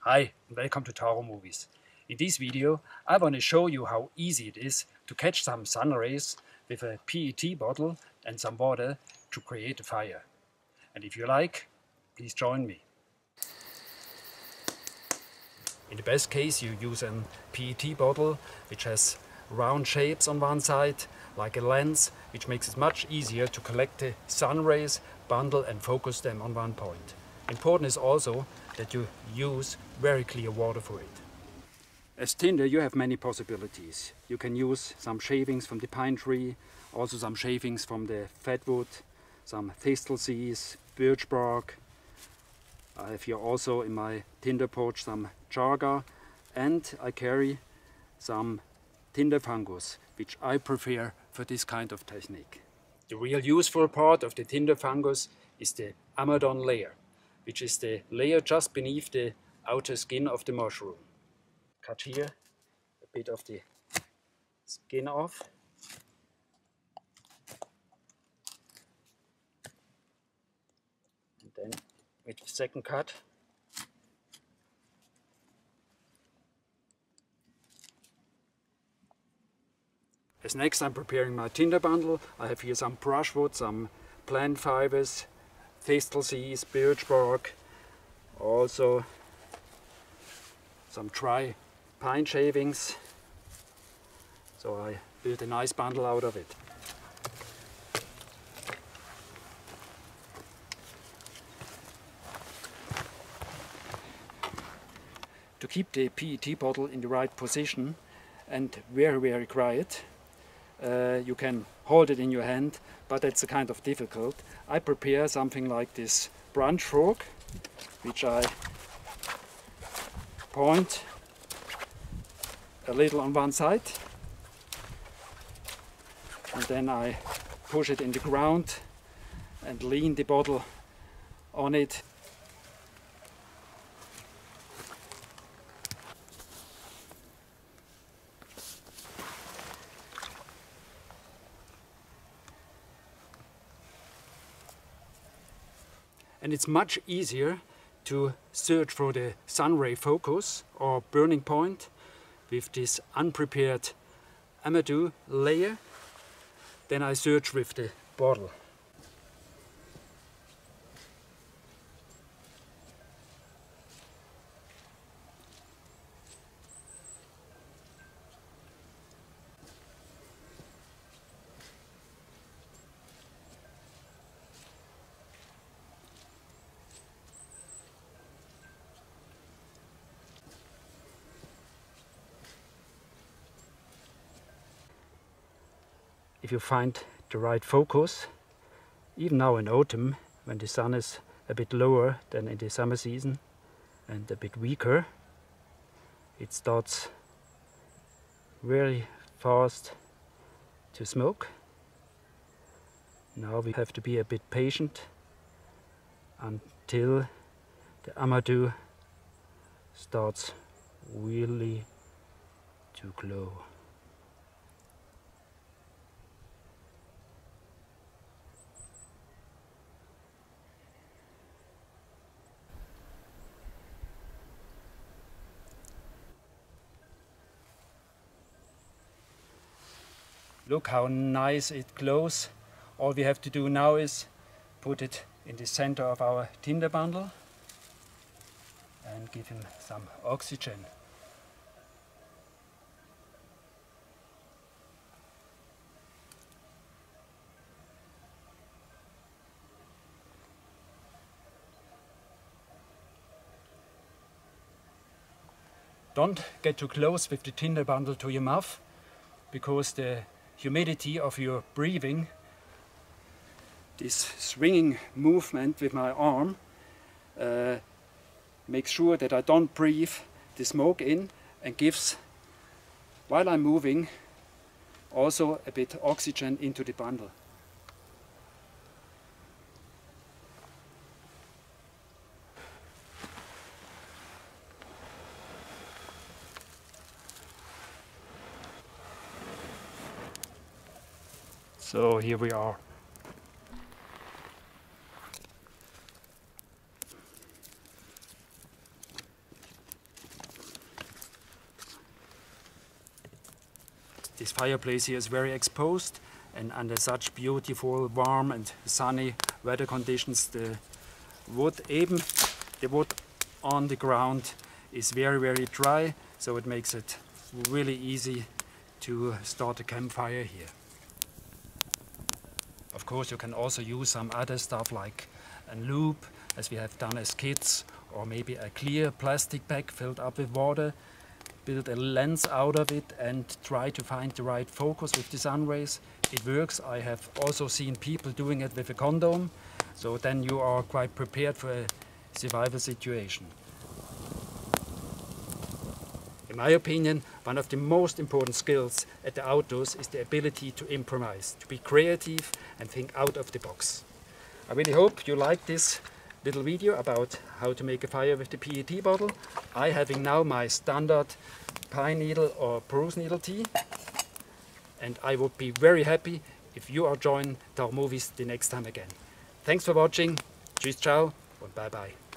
Hi and welcome to Taro Movies. In this video I want to show you how easy it is to catch some sun rays with a PET bottle and some water to create a fire. And if you like, please join me. In the best case you use a PET bottle which has round shapes on one side like a lens, which makes it much easier to collect the sun rays, bundle and focus them on one point. Important is also that you use very clear water for it. As tinder you have many possibilities. You can use some shavings from the pine tree, also some shavings from the fatwood, some thistle seeds, birch bark. I have here also in my tinder pouch some chaga, and I carry some tinder fungus, which I prefer for this kind of technique. The real useful part of the tinder fungus is the amidon layer, which is the layer just beneath the outer skin of the mushroom. Cut here a bit of the skin off. And then with the second cut, as next I'm preparing my tinder bundle. I have here some brushwood, some plant fibers, thistle seeds, birch bark, also some dry pine shavings. So I built a nice bundle out of it. To keep the PET bottle in the right position and very quiet, you can hold it in your hand, but it's a kind of difficult. I prepare something like this branch fork, which I point a little on one side, and then I push it in the ground and lean the bottle on it. And it's much easier to search for the sun ray focus or burning point with this unprepared amidon layer than I search with the bottle. If you find the right focus, even now in autumn, when the sun is a bit lower than in the summer season and a bit weaker, it starts very fast to smoke. Now we have to be a bit patient until the amidon starts really to glow. Look how nice it glows. All we have to do now is put it in the center of our tinder bundle and give him some oxygen. Don't get too close with the tinder bundle to your mouth, because the humidity of your breathing, this swinging movement with my arm, makes sure that I don't breathe the smoke in and gives, while I'm moving, also a bit oxygen into the bundle. So here we are. This fireplace here is very exposed, and under such beautiful, warm and sunny weather conditions, the wood on the ground is very, very dry, so it makes it really easy to start a campfire here. Of course, you can also use some other stuff like a loop, as we have done as kids, or maybe a clear plastic bag filled up with water. Build a lens out of it and try to find the right focus with the sun rays. It works. I have also seen people doing it with a condom, so then you are quite prepared for a survival situation. In my opinion, one of the most important skills at the outdoors is the ability to improvise, to be creative and think out of the box. I really hope you like this little video about how to make a fire with the PET bottle. I having now my standard pine needle or spruce needle tea, and I would be very happy if you are joining Taumovies the next time again. Thanks for watching, tschüss, ciao, and bye bye.